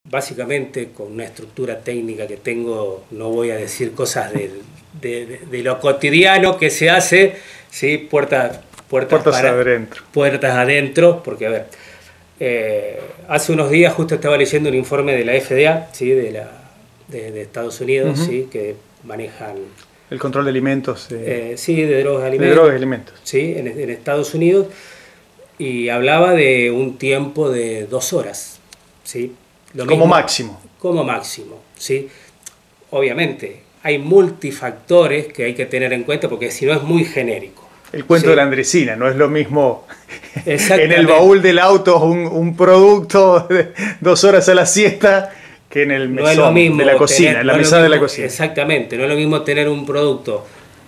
básicamente con una estructura técnica que tengo, no voy a decir cosas de lo cotidiano que se hace, ¿sí? Puertas adentro. Puertas adentro, porque a ver, hace unos días justo estaba leyendo un informe de la FDA, ¿sí? de Estados Unidos, ¿sí? Que manejan el control de alimentos. Sí, de drogas y alimentos. De drogas y alimentos. Sí, en Estados Unidos, y hablaba de un tiempo de 2 horas, ¿sí? Como máximo. Como máximo, ¿sí? Obviamente, hay multifactores que hay que tener en cuenta porque si no es muy genérico. El cuento de la Andresina, no es lo mismo en el baúl del auto un producto de 2 horas a la siesta que en el mesón de la cocina, en la mesa de la cocina. Exactamente, no es lo mismo tener un producto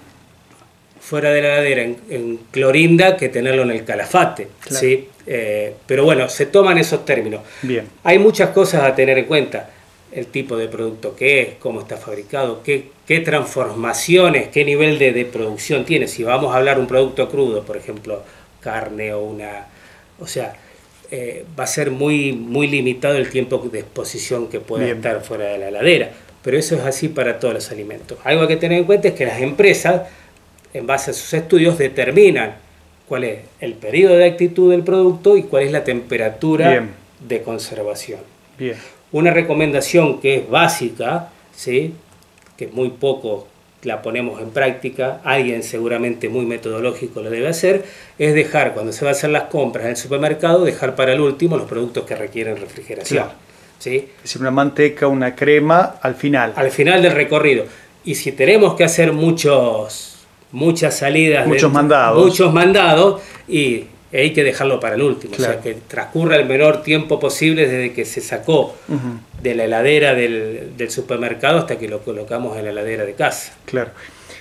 fuera de la heladera en clorinda que tenerlo en el calafate, claro. ¿Sí? Pero bueno, se toman esos términos. Bien. Hay muchas cosas a tener en cuenta. El tipo de producto que es, cómo está fabricado, qué transformaciones, qué nivel de producción tiene. Si vamos a hablar de un producto crudo, por ejemplo, carne o una... O sea, va a ser muy, muy limitado el tiempo de exposición que pueda estar fuera de la heladera. Pero eso es así para todos los alimentos. Algo que tener en cuenta es que las empresas, en base a sus estudios, determinan cuál es el periodo de actitud del producto y cuál es la temperatura de conservación. Bien. Una recomendación que es básica, ¿sí? Que muy poco la ponemos en práctica, alguien seguramente muy metodológico lo debe hacer, es dejar, cuando se va a hacer las compras en el supermercado, dejar para el último los productos que requieren refrigeración. Claro. ¿Sí? Es decir, una manteca, una crema, al final. Al final del recorrido. Y si tenemos que hacer muchas salidas, muchos mandados, y hay que dejarlo para el último, claro. O sea, que transcurra el menor tiempo posible desde que se sacó de la heladera del supermercado hasta que lo colocamos en la heladera de casa. Claro.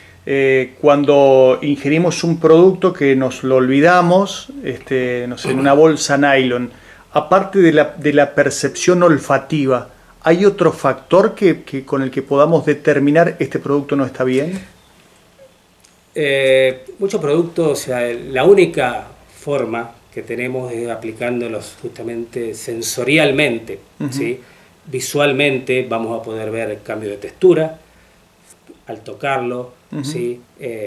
Cuando ingerimos un producto que nos lo olvidamos, no sé, en una bolsa nylon, aparte de la percepción olfativa, ¿hay otro factor con el que podamos determinar este producto no está bien? Muchos productos, o sea, la única forma que tenemos es aplicándolos justamente sensorialmente, ¿sí? Visualmente vamos a poder ver el cambio de textura al tocarlo, ¿sí?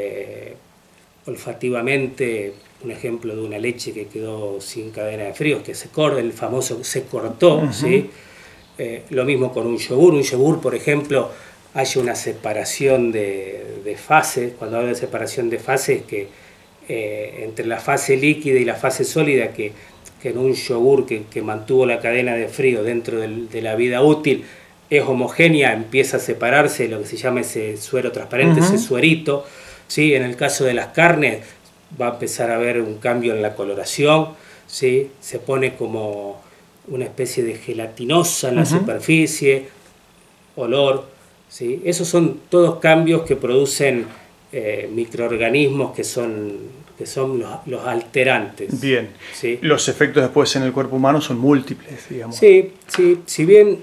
Olfativamente, un ejemplo de una leche que quedó sin cadena de fríos, que el famoso se cortó, ¿sí? Lo mismo con un yogur, por ejemplo, hay una separación de fases. Cuando hablo de separación de fases, que entre la fase líquida y la fase sólida, que en un yogur que mantuvo la cadena de frío dentro de la vida útil es homogénea, empieza a separarse lo que se llama ese suero transparente, ese suerito, ¿sí? En el caso de las carnes va a empezar a haber un cambio en la coloración, ¿sí? Se pone como una especie de gelatinosa en la superficie, olor, ¿sí? Esos son todos cambios que producen microorganismos que son los alterantes. Bien. ¿Sí? Los efectos después en el cuerpo humano son múltiples, digamos. Sí, sí. Si bien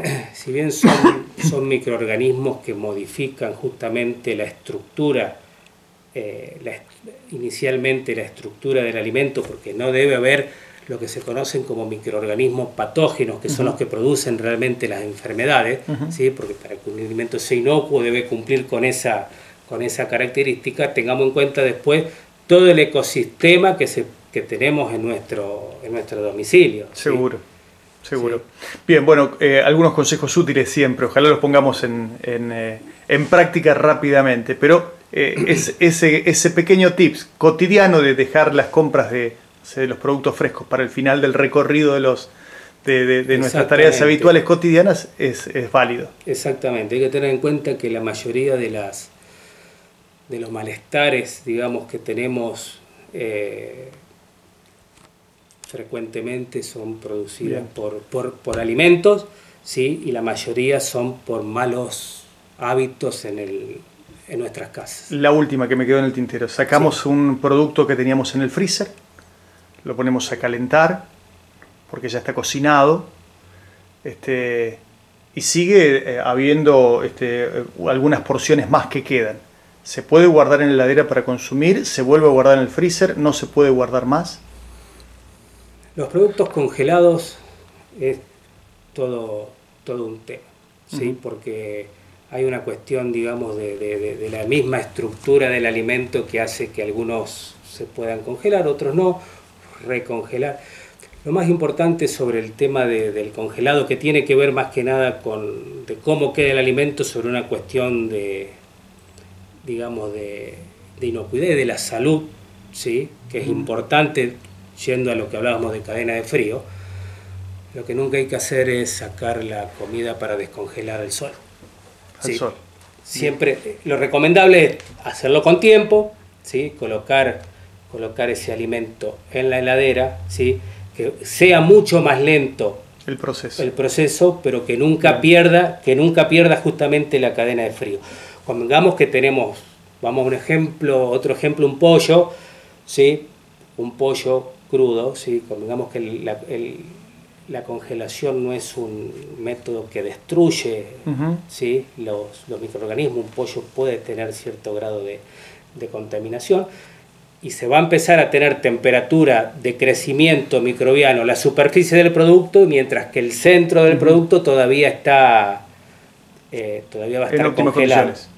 son microorganismos que modifican justamente la estructura, inicialmente la estructura del alimento, porque no debe haber lo que se conocen como microorganismos patógenos, que son los que producen realmente las enfermedades, ¿sí? Porque para que un alimento sea inocuo debe cumplir con esa característica. Tengamos en cuenta después todo el ecosistema que tenemos en nuestro domicilio. Seguro, ¿sí? Seguro. Sí. Bien, bueno, algunos consejos útiles siempre, ojalá los pongamos en práctica rápidamente, pero ese pequeño tips cotidiano de dejar las compras de los productos frescos para el final del recorrido de nuestras tareas habituales cotidianas es válido. Exactamente, hay que tener en cuenta que la mayoría de los malestares, digamos, que tenemos frecuentemente son producidos por alimentos, ¿sí? Y la mayoría son por malos hábitos en nuestras casas. La última que me quedó en el tintero, sacamos un producto que teníamos en el freezer, lo ponemos a calentar porque ya está cocinado, y sigue habiendo algunas porciones más que quedan. ¿Se puede guardar en la heladera para consumir? ¿Se vuelve a guardar en el freezer? ¿No se puede guardar más? Los productos congelados es todo todo un tema, ¿sí? Porque hay una cuestión, digamos, de la misma estructura del alimento que hace que algunos se puedan congelar, otros no, recongelar. Lo más importante sobre el tema del congelado, que tiene que ver más que nada con de cómo queda el alimento, sobre una cuestión de, digamos, de inocuidad, de la salud, ¿sí? Que es importante, yendo a lo que hablábamos de cadena de frío. Lo que nunca hay que hacer es sacar la comida para descongelar al sol. Al sol. Siempre lo recomendable es hacerlo con tiempo, ¿sí? Colocar ese alimento en la heladera, ¿sí? Que sea mucho más lento el proceso, pero que nunca pierda justamente la cadena de frío. Convengamos que tenemos, vamos a un ejemplo, otro ejemplo, un pollo, ¿sí? Un pollo crudo, ¿sí? Convengamos que la congelación no es un método que destruye, ¿sí? los microorganismos. Un pollo puede tener cierto grado de contaminación, y se va a empezar a tener temperatura de crecimiento microbiano, la superficie del producto, mientras que el centro del producto todavía va a estar congelado.